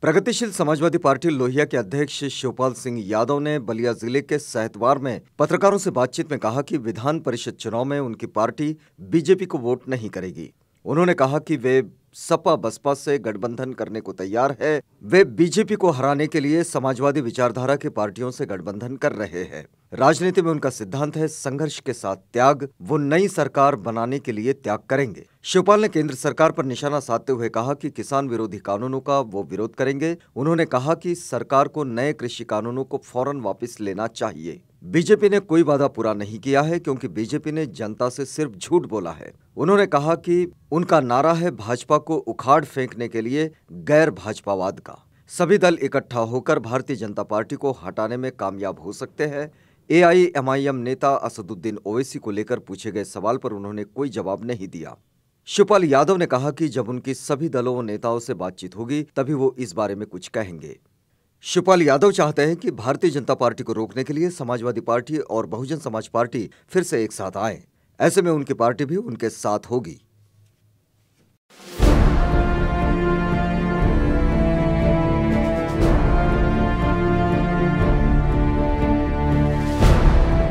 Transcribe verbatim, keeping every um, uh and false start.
प्रगतिशील समाजवादी पार्टी लोहिया के अध्यक्ष शिवपाल सिंह यादव ने बलिया जिले के सहतवार में पत्रकारों से बातचीत में कहा कि विधान परिषद चुनाव में उनकी पार्टी बीजेपी को वोट नहीं करेगी। उन्होंने कहा कि वे सपा बसपा से गठबंधन करने को तैयार है। वे बीजेपी को हराने के लिए समाजवादी विचारधारा की पार्टियों से गठबंधन कर रहे हैं। राजनीति में उनका सिद्धांत है संघर्ष के साथ त्याग। वो नई सरकार बनाने के लिए त्याग करेंगे। शिवपाल ने केंद्र सरकार पर निशाना साधते हुए कहा कि किसान विरोधी कानूनों का वो विरोध करेंगे। उन्होंने कहा कि सरकार को नए कृषि कानूनों को फौरन वापस लेना चाहिए। बीजेपी ने कोई वादा पूरा नहीं किया है क्योंकि बीजेपी ने जनता से सिर्फ झूठ बोला है। उन्होंने कहा कि उनका नारा है भाजपा को उखाड़ फेंकने के लिए गैर भाजपावाद का। सभी दल इकट्ठा होकर भारतीय जनता पार्टी को हटाने में कामयाब हो सकते हैं। ए आई एम आई एम नेता असदुद्दीन ओवैसी को लेकर पूछे गए सवाल पर उन्होंने कोई जवाब नहीं दिया। शिवपाल यादव ने कहा कि जब उनकी सभी दलों और नेताओं से बातचीत होगी तभी वो इस बारे में कुछ कहेंगे। शिवपाल यादव चाहते हैं कि भारतीय जनता पार्टी को रोकने के लिए समाजवादी पार्टी और बहुजन समाज पार्टी फिर से एक साथ आए। ऐसे में उनकी पार्टी भी उनके साथ होगी।